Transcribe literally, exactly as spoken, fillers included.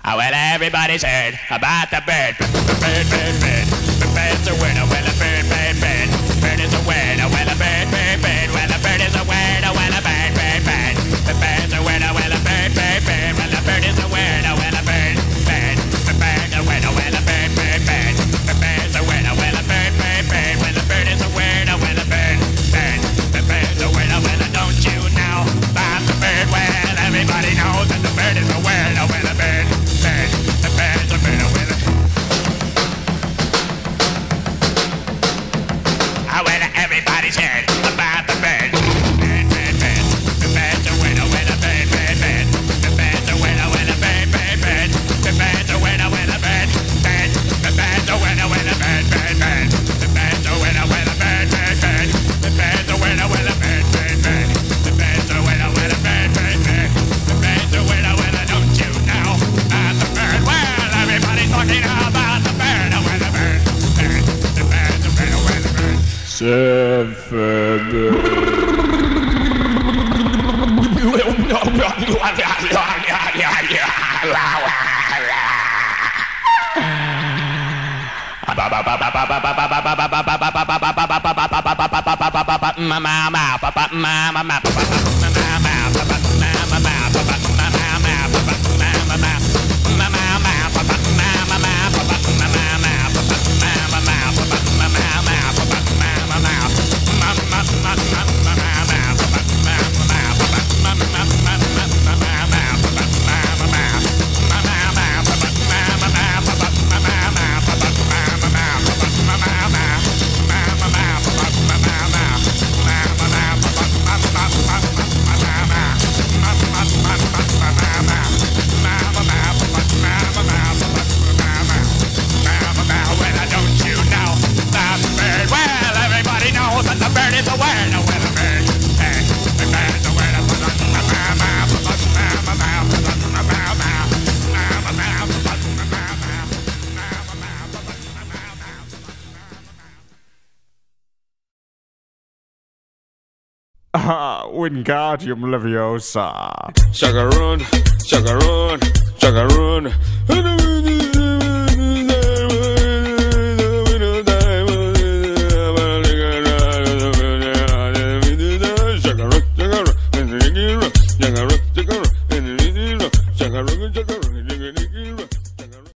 Oh, well, everybody's heard about the bird. Bird, bird, bird. The bird's a word. Oh, well, a bird, bird, bird. Bird is a word. Oh, well, a bird, bird, bird. Well, a bird is a word. Oh, well, a bird, bird, bird. The bird's a word. Oh, well, a bird, bird, bird. Well, a bird is a word. Oh, well, a bird, bird. The bird's a word. Oh, well, a bird, bird, bird. The bird's a word. Oh, well, a bird, bird, bird. Well, a bird is a word. Oh, well, a bird, bird. The bird's a word. Oh, well, don't you know about the bird? Well, everybody knows that the bird is a word. Oh, well, a bird. The birds are better with it. Oh, well, everybody's heard about the birds. Bird, bird, bird. The birds are winner, winner, bird, bird, bird. The birds are winner, winner, bird, bird, bird. The birds are winner, winner, bird, bird. The birds are winner, winner, bird, bird, bird. The birds are winner, winner, bird, bird, bird. The birds are winner, winner, bird, bird, bird. The birds are winner, winner, bird, bird, bird. The birds are winner, winner, don't you know about the bird? Well, everybody's talking about the bird. Oh, well, the bird, bird, the bird, the bird, oh, well, the bird. Ah, Wingardium Leviosa. Szakaron, szakaron, szakaron.